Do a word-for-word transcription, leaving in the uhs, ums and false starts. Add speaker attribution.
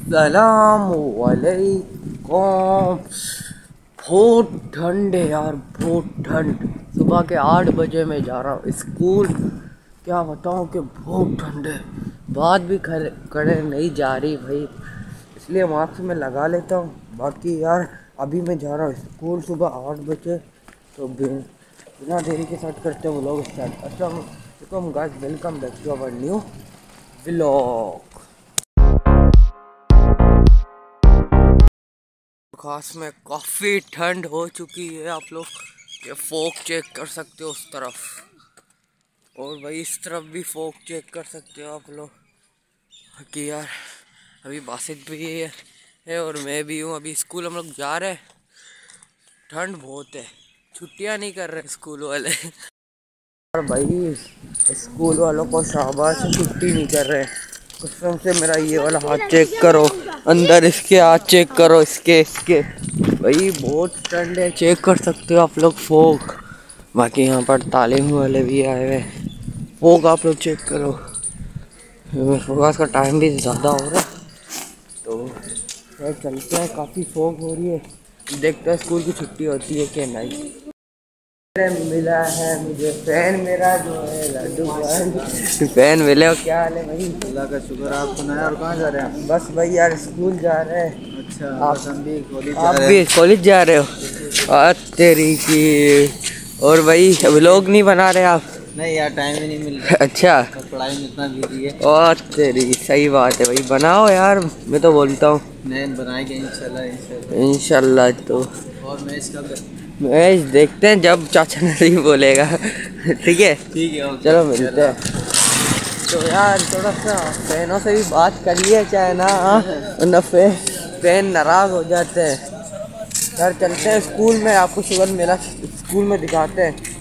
Speaker 1: अस्सलाम वालेकुम। बहुत ठंड है यार, बहुत ठंड। सुबह के आठ बजे मैं जा रहा हूँ स्कूल। क्या बताऊँ कि बहुत ठंड है। बात भी खड़े खड़े नहीं जा रही भाई, इसलिए मास्क में लगा लेता हूँ। बाकी यार अभी मैं जा रहा हूँ स्कूल सुबह आठ बजे। तो बिना देरी के साथ करते हैं वो लोग स्टार्ट। अस्सलाम वालेकुम guys, welcome back to our new vlog. खास में काफ़ी ठंड हो चुकी है। आप लोग ये फोक चेक कर सकते हो उस तरफ, और भाई इस तरफ भी फोक चेक कर सकते हो आप लोग कि यार अभी बासित भी है, है और मैं भी हूँ। अभी स्कूल हम लोग जा रहे हैं। ठंड बहुत है, छुट्टियाँ नहीं कर रहे स्कूल वाले। और भाई स्कूल वालों को शाबाश, छुट्टी नहीं कर रहे। कसम से मेरा ये वाला हाथ चेक करो, अंदर इसके हाथ चेक करो, इसके इसके भाई बहुत ठंड है। चेक कर सकते हो आप लोग फोक। बाकी यहाँ पर तालीम वाले भी आए हुए। फोक आप लोग चेक करो। फोकस का टाइम भी ज़्यादा हो रहा है तो चलते हैं। काफ़ी फोक हो रही है, देखते हैं स्कूल की छुट्टी होती है कि नहीं। मिला है मुझे फैन, मेरा जो है लड्डू फैन मिले हो। क्या हाल है भाई? अल्लाह का शुक्र। आप सुनाए, और कहाँ जा रहे हैं? बस भाई यार स्कूल जा रहे हैं। अच्छा, आप हम भी कॉलेज जा रहे हैं। आप भी कॉलेज जा रहे हो? और तेरी की। और भाई व्लॉग नहीं बना रहे आप? नहीं यार, टाइम ही नहीं मिल रहा। अच्छा, पढ़ाई में इतना बिजी है। और तेरी सही बात है भाई, बनाओ यार, मैं तो बोलता हूँ। नहीं बनाएंगे इंशाल्लाह इंशाल्लाह इंशाल्लाह। तो और मैच कब? मैच देखते हैं जब चाचा नहीं बोलेगा। ठीक है ठीक है, चलो मिलते हैं। तो यार थोड़ा सा फैनों से भी बात कर लिया चाहे ना, वरना फैन फैन नाराज़ हो जाते हैं। यार चलते हैं स्कूल में, आपको शुगर मेला स्कूल में दिखाते हैं।